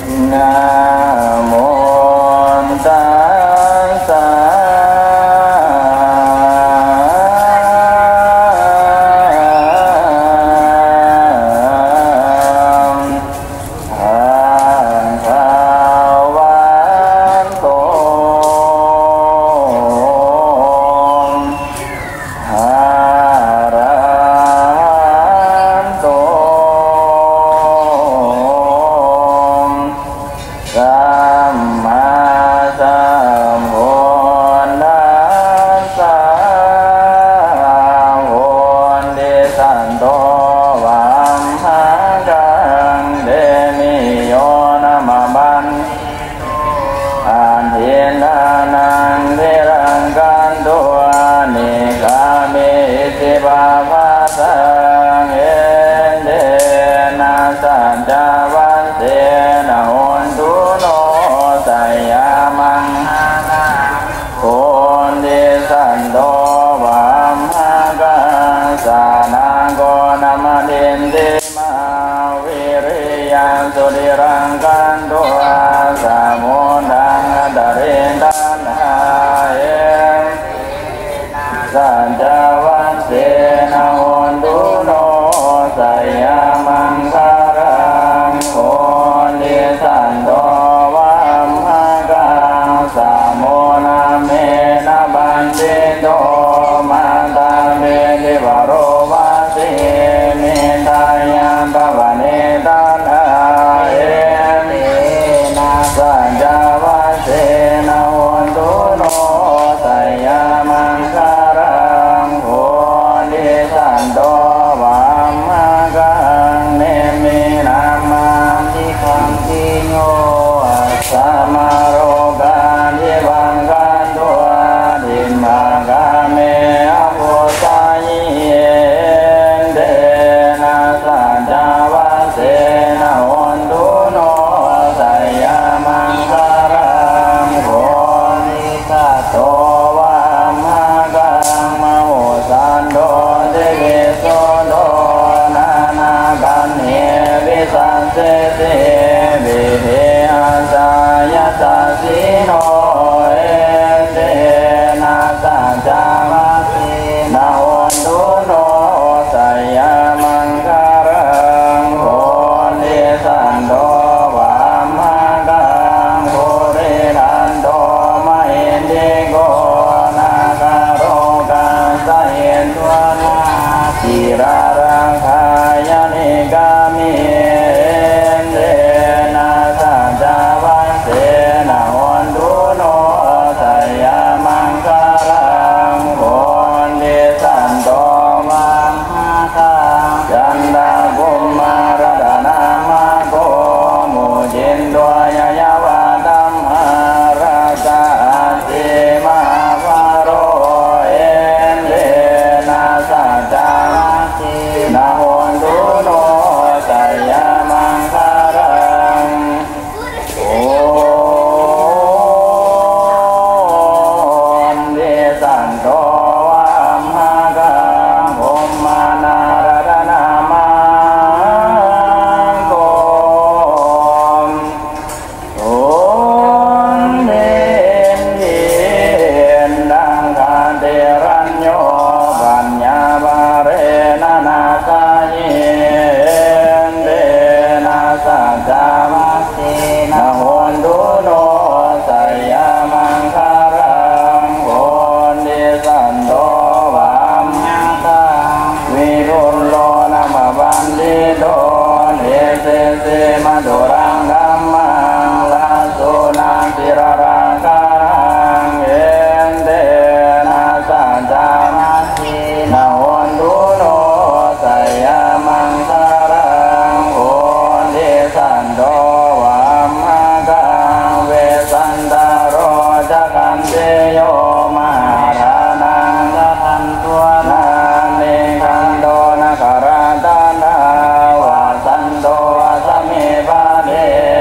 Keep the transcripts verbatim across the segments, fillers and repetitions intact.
Bale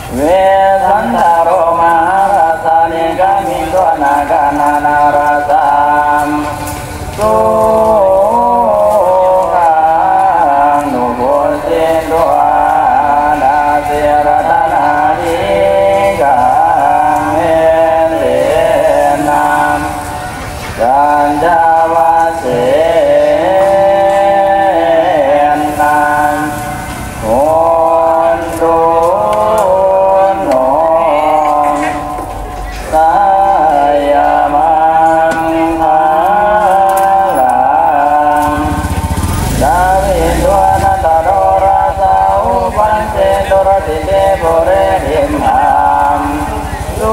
เวสันตโรมหาราสานิกามิโตนากานานาราสามสุขังนุโภสิโตนาเสรตนาหิกังเห็นเรนามสัญจวัสเสนามโอนโดนองสายมังคาลังดาวินวนาตโรราสาอุปันเตโตรติเตโพเรหิมหามสุ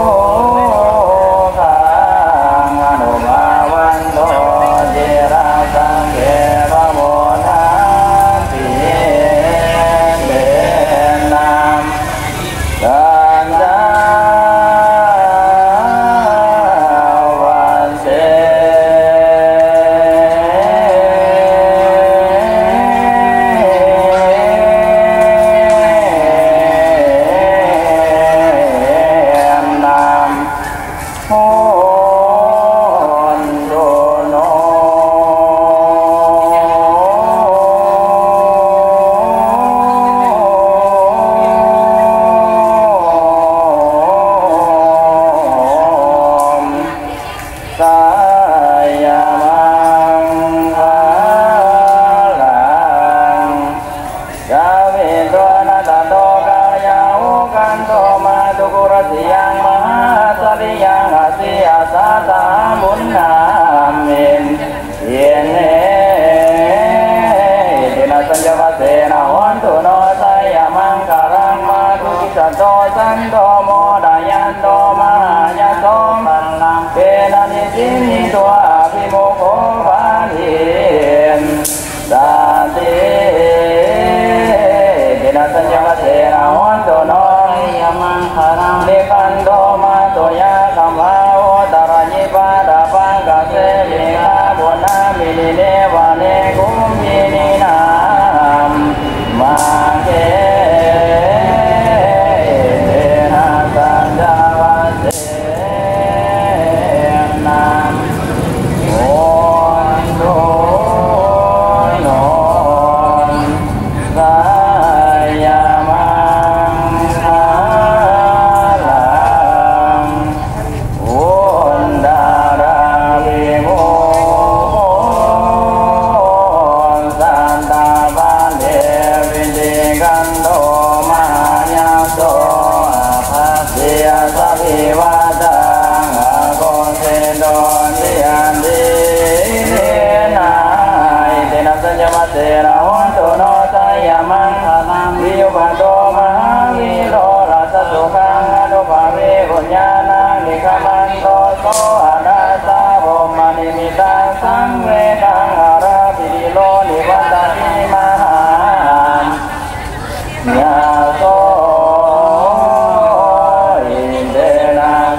ขังอนุภาวันโตเจราสังเกปโมนาติเดนามสัญจวัสเสนามโอนโดโนสายมังคาลังยาเวโตนาตโตกายาอุกันโตมาตุกุรติยังมหาสริยังอาสิอาสาตามุนนามินเยเนตินาสัญจวัสเสนาวันตุโนสายมังคารังมาตุกิสันโตสันโตโมดายันโตมหายาโตมัลลังเปนานิสินิตัวอภิโมโคภานินสาติตินาสัญจวัสเสนาวันตุโนยมังคารังเลกันโตมาตุยาคัมภาโอตาราญิปาดาปังกเสลิกาบุญนามินิเนวะเนกุมมินินามมาเกเตนะสัญจวัสเสนามโอนโดโนสายมังคาลังโอนดาราวิโมสันตาบันเดวินติกันโตมหายาโตภัสเสียสัพพิวาตังอาโกเสโดนิยันตินายเตนะสัญจวัสเสนาวันตุโนสายมังคาลังวิโยปโตมหาวิโรราสสุขังอนุภาเวปุญญานังนิกมันโตโสอาราสาโหมานิมิตังสังเวกังอาราปิริโลนิวัตติมหามยาโสอินเดนา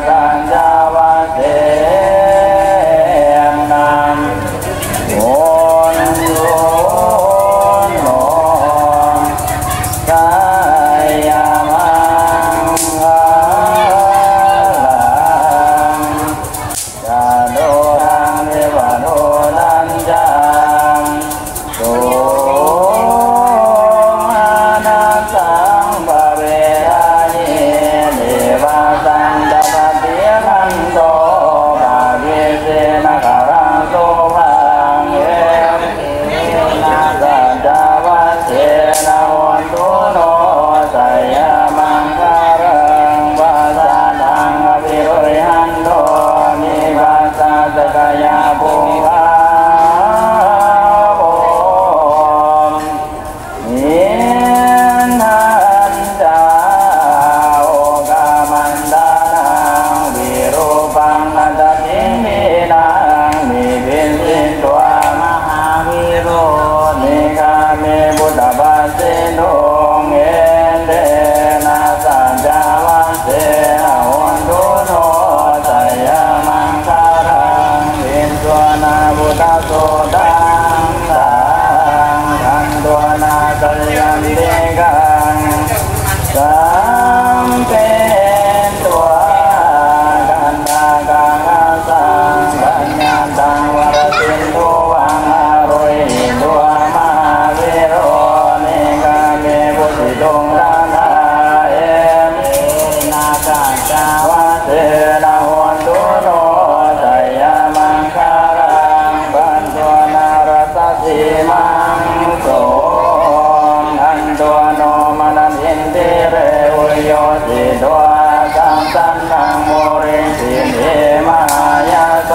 สันนังโมริสิเนมายาโต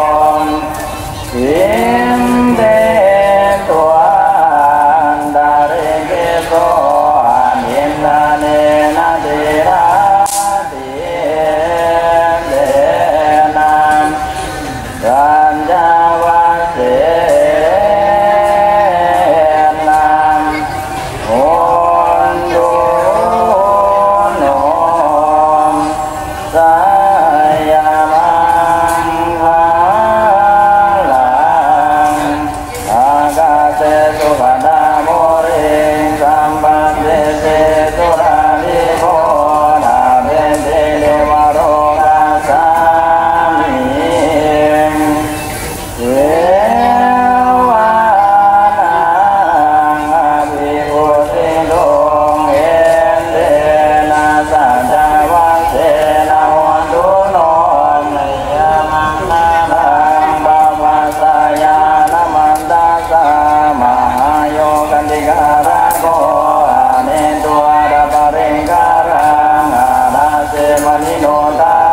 สินเดตัวดาริเกโตนินนาเนนะเดราติเดนังสัญญาวาเสนังโอนตุโนสายามังคาลังอากาเสสุขดาโมริสัมปันเตเสสุราภิโภนาเบเตเลวโรกัสสามิเววานังอภิปุติโลเอเตนะสัจจวัสเสนะวันตุโนมยามังนานังบาวัสสยานมันตาสามหาโยกันติการะโกอาเนตัวดาปริงการังอานาเสมณิโนตา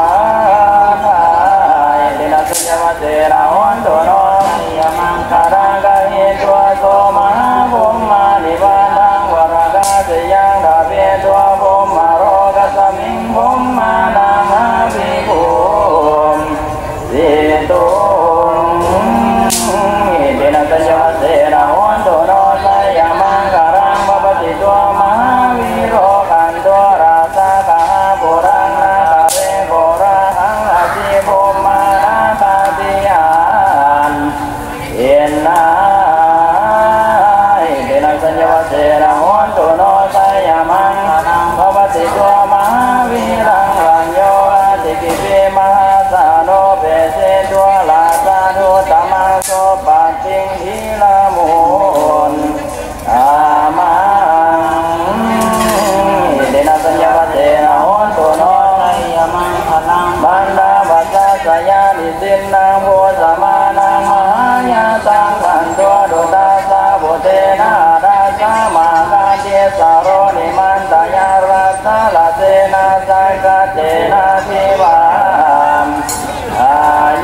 เดนะสัจจวัสเสนะวันตุโนยามังคารังกะหิตัวโสมหาภุมมานิบานังวรากาสยังดาเปตัวภุมมาโรกัสสมิงภุมมานังอาภิภูมิสิตุเดนะสัจจวัสเสนะวันตุโนสยามังคารังปปติตัวมหาวิโรกันตัวราสากาปุรังนาคาเรโกระหังอาจิภุมมานาตาติยานเอ็นนาเดนะสัจจวัสเสนะวันตุโนสยามังคารังปปติตัวมหาวิรังรังโยอาติกิปิมหาสาโนเปเสตัวลาสาธุตมังโสปัจจิงหิละมุนอามังเดนะสัจจวัสเสนะวันตุโนสยามังคารังบันดาบัสสะสยานิสินนังโพสมานังมหายาตังขันตัวดุตาสาบุเตนะราสามาคาเจสารนิมันตายารัสสะลาเสนะสังฆเจนะทิวามอาเย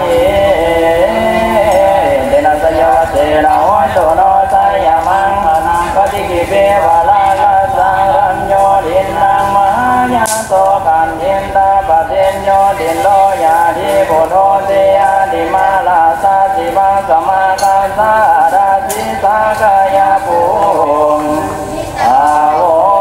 เดนะสัจจวัสเสนะวันตุโนสยามังคารังปฏิกิเปวะลาลาสังรัญโยดินนังมหายาโตกันทินตาปะเทนโยดินโลยาธิปุโตเตยาดิมาลาสาสิมาสมาคาสาราสิสากายาภูมิอาโว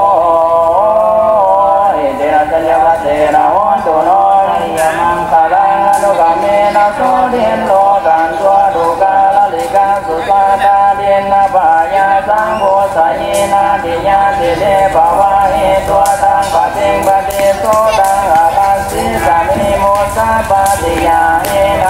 เดนะสัจจวัสเสนะวันตุโนยามังคารังอนุกาเมนะโสดินโลกันตัวดุกาลลิกาสุสาตาเดนะปายาสังโฆสยินาติยาติเดภวะเหตัวตังปะเทงปะเทโสตังอาคัสสิสามิโมสะปะติยาเอนะ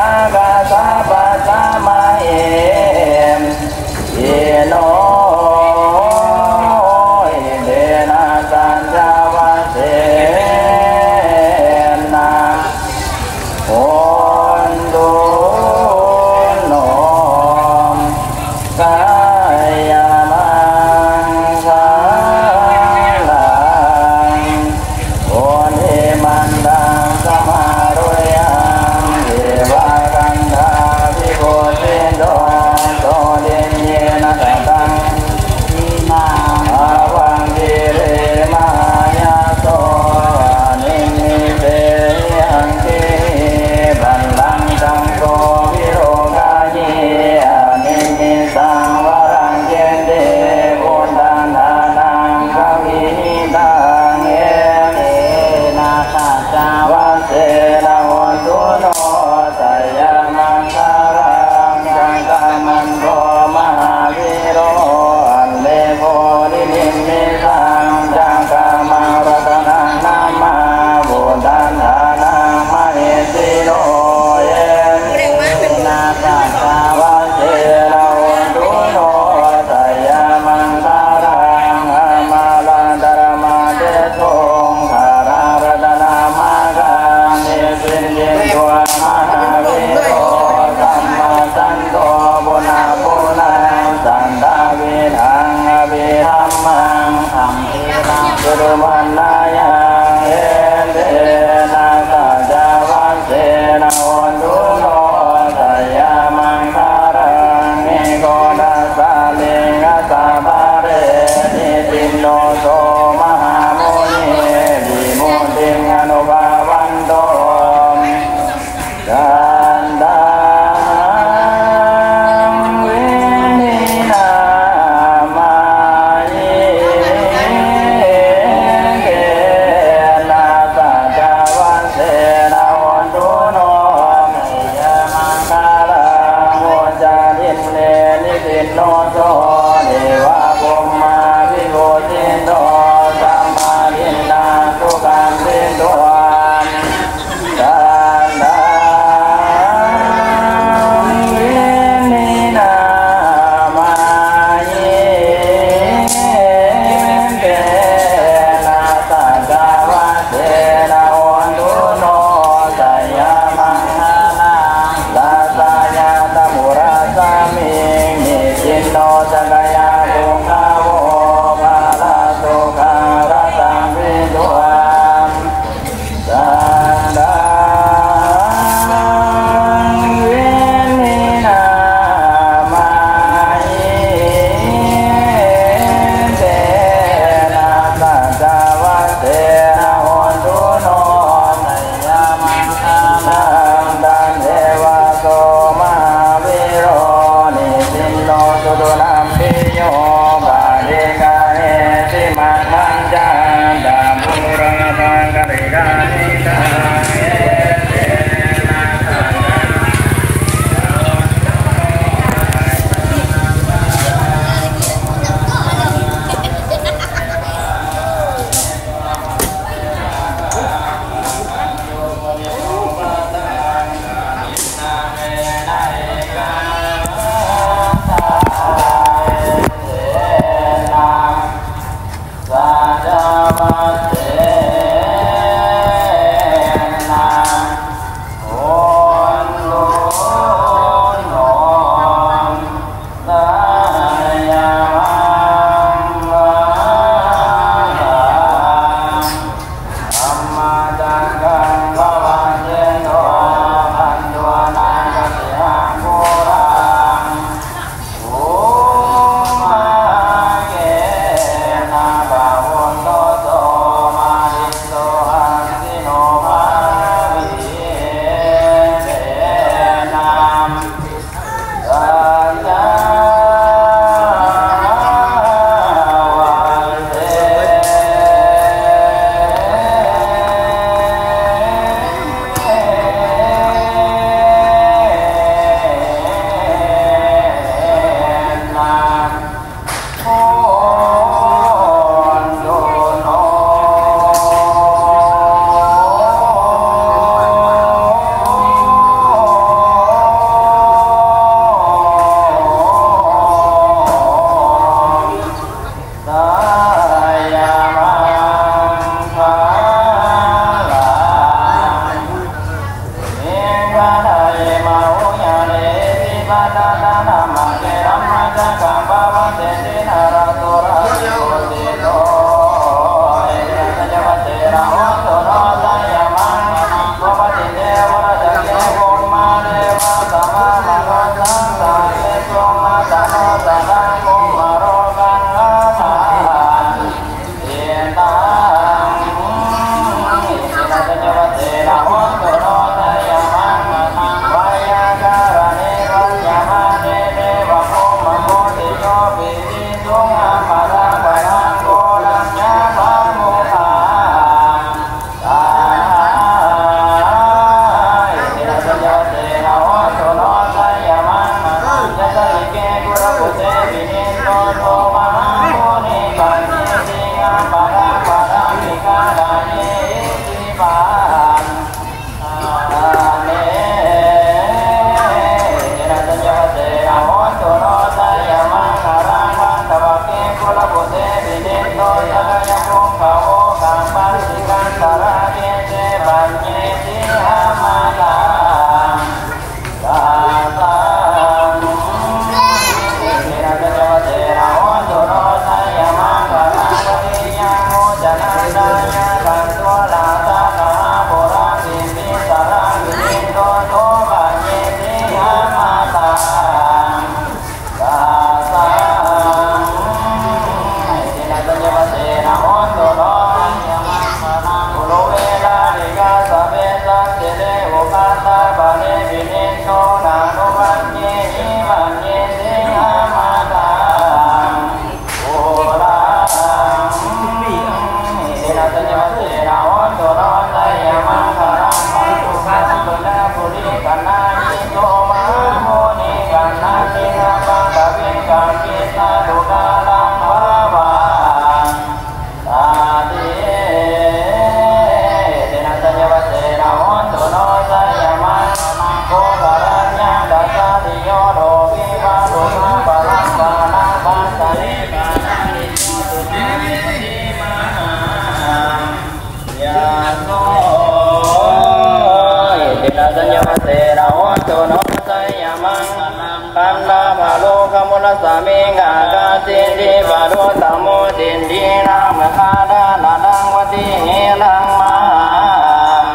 สามิงากาสิริบารุตโมดินดีนามคาดานาดังวติเฮลังมา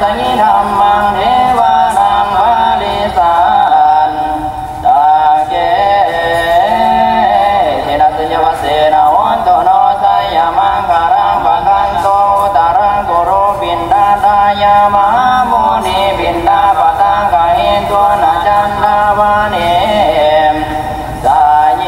ยิธรรมังเทวานังบาลิสันตาเกเทนะสัญญวเสนาวันโตโนสัยมังคารังปะกันโตตารังกุโรบินดาตายามหาโมนีบินดาปะตังกะหินตัวนาจันทาวาเนสาย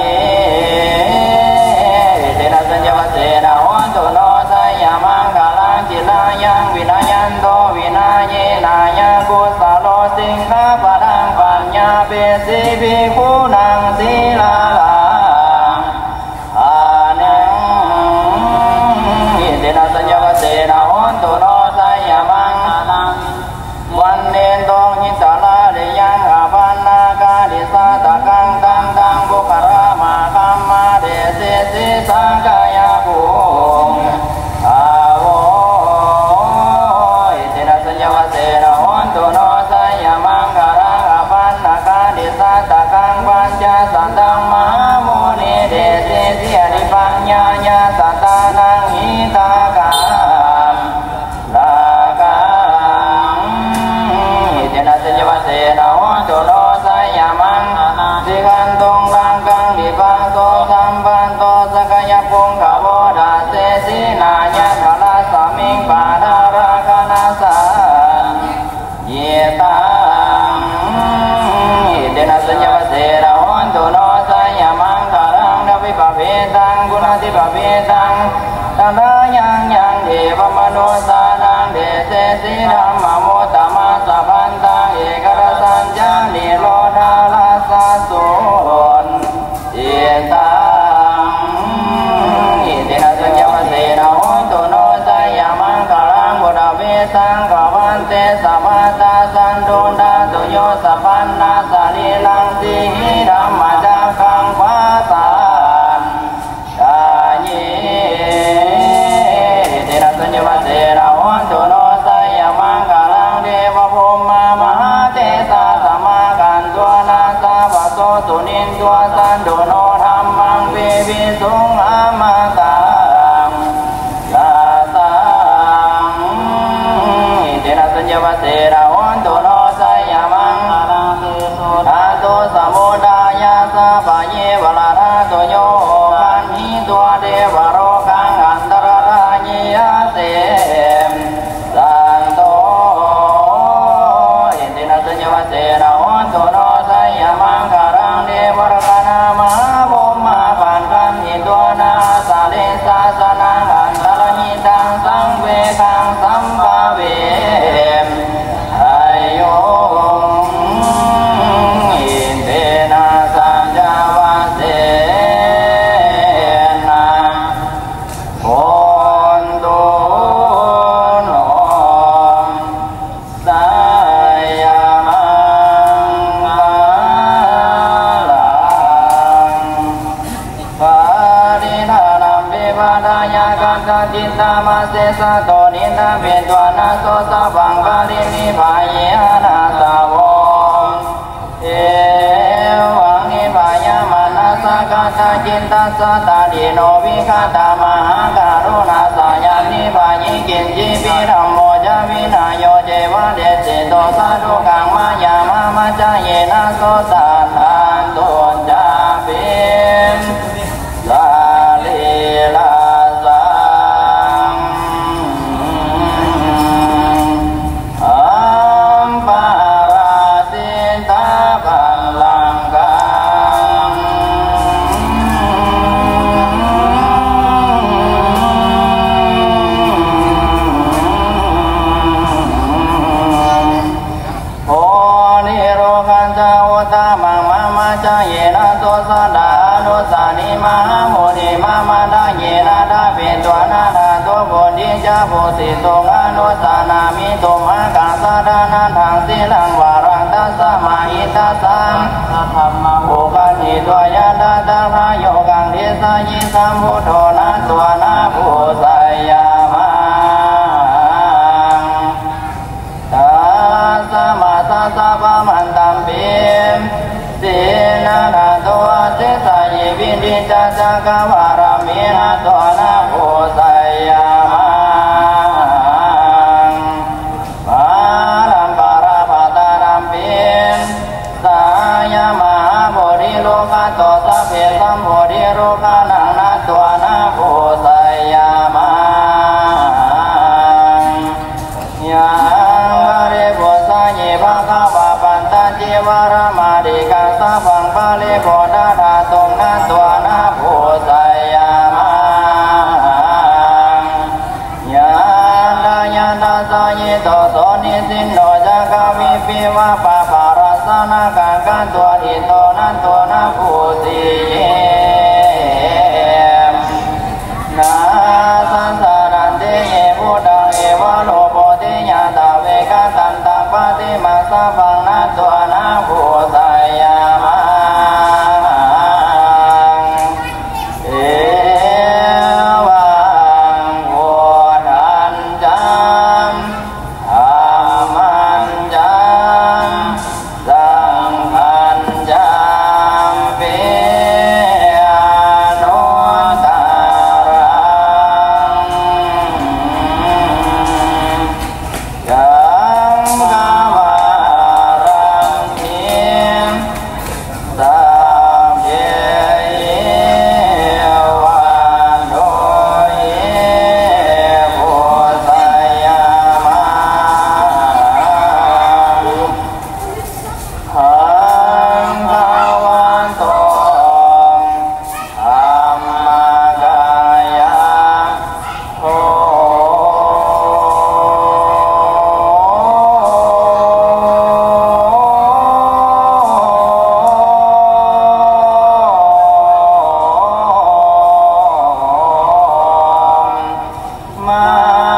เทนะสัญญวเสนาวันโตโนสัยมังคารังจิลายังวินายันโตวินาเยนายากุสโลสิงคปะทังปัญญาเปสิภิกขุนังศีลาลาอานังเทนะสัญญวเสนาวันโตโนสัยมังคารังวันเนนโตหิตาลาเรยังอาปันนากาดิสาตะกังตังตังบุคารามะคัมมาเดเสสิสังกายาภูอาโวเทนะสัญญวเสนาวันโตโนสัยมังคารังอาปันนากาดิสาตะกังปัญจสันตังมหาโมนีเดเสสิอริปัญญาญาสัตตานังหิตากังลากังเทนะสัญญวเสนาวันโตโนสัยมังสิกันตงลังกังดิปังโตสัมปันโตสกยปุงขโวดาเสสินายะทลาสามิงปาดาราคณาสันเยตังเทนะสัญญวเสนาวันโตโนสัยมังคารังนวิปะเวตังกุณาธิปะเวตังตัณหายังยังเทวมโนสานังเดเสสิธัมมโมตตมะสัพพันตังเอกรสัญญานิโรธาลาสาโสนเอตังเทนะสัญญวเสนาวันโตโนสัยมังคารังบุระเวสังกวันเตสัมมาตาสันโดดาตุโยสัพพันนาสาลีลังสีหิธัมมะจังคังวาสานกายเทนะสัญญวเสนาวันโตโนสัยมังคารังเทวพรหมามหาเทสาสมากันตัวนาสาปโสสุนินตัวสันโดโนธรรมังเววิสุงอามาตังลาตังเทนะสัญญวเสนาวันโตโนสัยมังคารังเทโสธาโตสมุดายาสาปะเยวลาราโตโยคันหิตัวเดวโรกังอันตรราญิยาเสสันโตเทนะสัญญวเสนาวันโตโนสัยมังคารังเดวรกนามหาโมมาปันคันหิตัวนาสาเลสาสนังอันตรหิตังสังเวคังสัมภเวอโยอินเทนะสัญญวเสนาวันโตโนสัยมังคารังปาริธานัมปิปะทายากัตถจิตตามาเสสะโตนินทเปตวานาโสสะบังกาลินิพายเยนาสาวงเอวังนิพายามานาสกัตถจิตตัสสะตาดิโนวิคตามหาการุณาสายานิพายิกินจิปิธัมโมจาวินาโยเจวะเดสิโตสาธุกังมายามามัจจเยนะโสตทานตุนจาปิมลาลีลาสังอัมปาราสิตาบัลลังกังโอนิโรกันตาอุตมังมามาจเยนะโสสดานุสานิมหาโมนิมามาดาเยนะดาเป็นตัวนาดาตัวโพธิจาโพธิตงอนุสานามิตุมหากาสดานาทางสิลังวารังตัสสะมาหิตัสสะธรรมะโภคะนิตัวยาตาตาพาโยกังเทสายิสัมพุทโธนะตัวนาภูสายามาตัสสะมาตัสสะปะมันตัมปิมสินานาตัวเสสายิวินิจจักวารามินะตัวนาภูสายามาปาสินโนจักวิปิวะปะปะรัสนากังกันตัวอิโตนันตัวนาภูติเยนาสันสารันเตเยพุทธังเอวะโลโภติญาตาเวกตันตังปฏิมาสะพังนาตัวนาภูสายามาเอวังโวทันจังอามันจังสังขันจังเปโนตารังกังกาวารังทิมสัพเพวันโดเยโพสยามาหังภาวันโตธัมมกายะโตมา